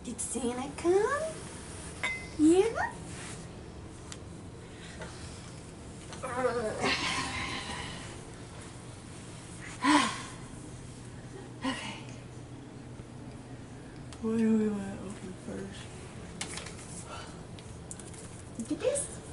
Did Santa come? Yeah? Okay. What do we want to open first? Look at this.